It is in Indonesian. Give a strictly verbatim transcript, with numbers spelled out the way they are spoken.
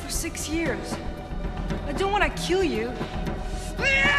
for six years. I don't want to kill you.